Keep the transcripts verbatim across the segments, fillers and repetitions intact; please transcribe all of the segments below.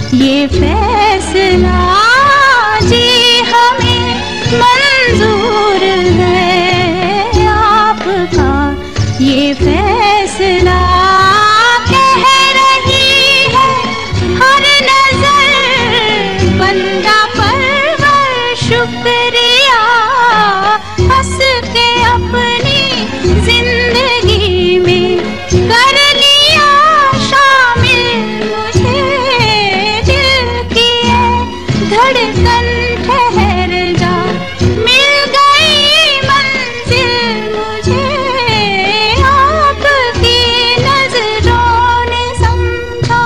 ये फैसला जी हमें मंजूर है आपका, ये फैसला कह रही है हर नजर बंदा परवर शुक्रिया, हंस के अपनी जिंदगी में कर लिया शामिल मुझे, दिल की है धड़कन ठहर जा, मिल गई मंजिल मुझे, आपकी नजरों ने समझा।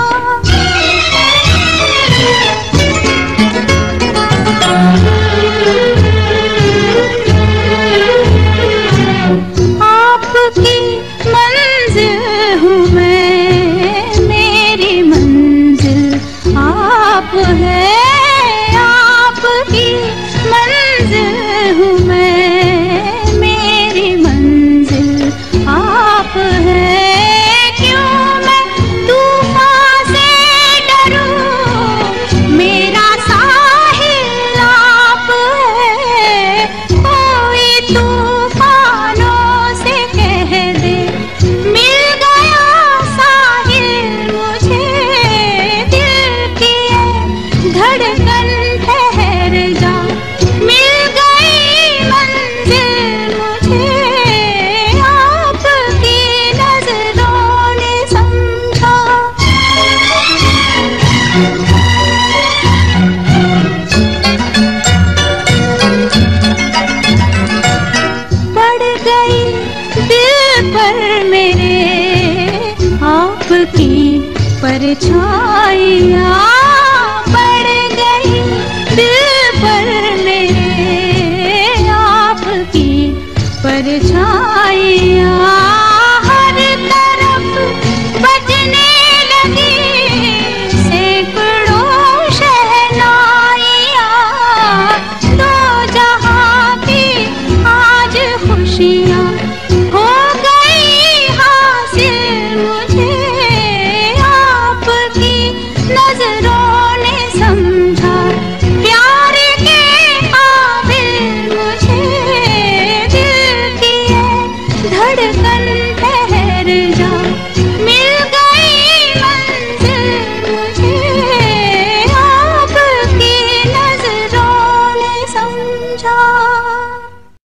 आपकी मंजिल हूँ मैं, मेरी मंजिल आप है, आपकी मंजिल हूँ मैं, मेरी मंजिल आप है। क्यों मैं तूफान से डरूं, मेरा साहिल आप है, कोई तूफानों से कह दे मिल गया साहिल मुझे, दिल की है धड़कन ठहर जा, मिल गई मंजिल मुझे, आपकी नजरों ने समझा। पड़ गई दिल पर मेरे आपकी परछाई,